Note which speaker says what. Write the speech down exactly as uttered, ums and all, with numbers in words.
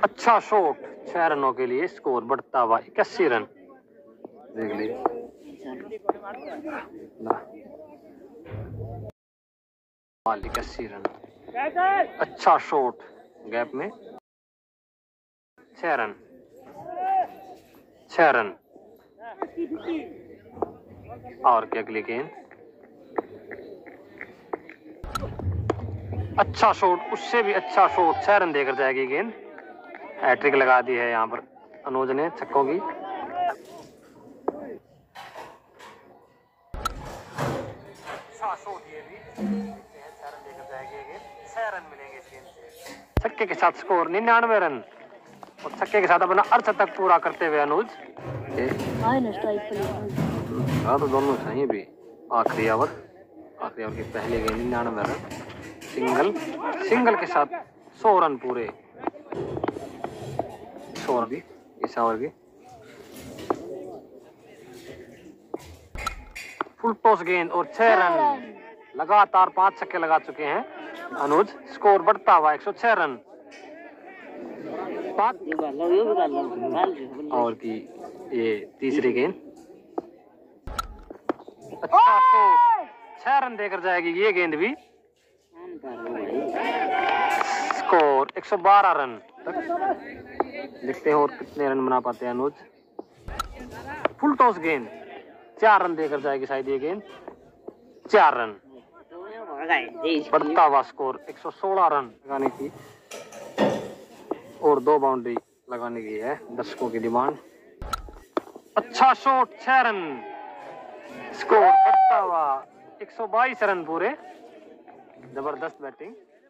Speaker 1: अच्छा शॉट, छह रनों के लिए स्कोर बढ़ता हुआ इक्यासी रन। देख लीजिए इक्यासी रन। अच्छा शॉट गैप में, छह रन, छह रन। और क्या अगली गेंद, अच्छा शॉट, उससे भी अच्छा शॉट, छह रन देकर जाएगी गेंद। हैट्रिक लगा दी है यहाँ पर अनुज ने छक्कों की। अच्छा शॉट ये भी, छह रन देकर जाएगी गेंद, छह रन मिलेंगे इस गेंद से। छक्के के साथ स्कोर निन्यानवे रन और छक्के के साथ अपना अर्धशतक पूरा करते हुए अनुज। हाँ तो दोनों सही भी। आखिरी ओवर, आखिरी ओवर की पहली गेंद, निन्यानवे रन, सिंगल, सिंगल के साथ सौ रन पूरे। सौ रन भी इस ओवर की। फुल टॉस गेंद और छह रन, लगातार पांच छक्के लगा चुके हैं अनुज। स्कोर बढ़ता हुआ एक सौ छह रन। और की ये तीसरी गेंद, अच्छा शॉट, छह रन देकर जाएगी ये गेंद भी। स्कोर एक सौ बारह रन तक। देखते हैं और कितने रन बना पाते हैं अनुज। फुल टॉस गेंद, चार रन देकर जाएगी शायद ये गेंद, चार रन। बढ़ता हुआ स्कोर एक सौ सोलह रन लगाने की और दो बाउंड्री लगाने की है दर्शकों की डिमांड। अच्छा शॉट, छह रन, स्कोर बढ़ता हुआ एक सौ बाईस रन पूरे। जबरदस्त बैटिंग।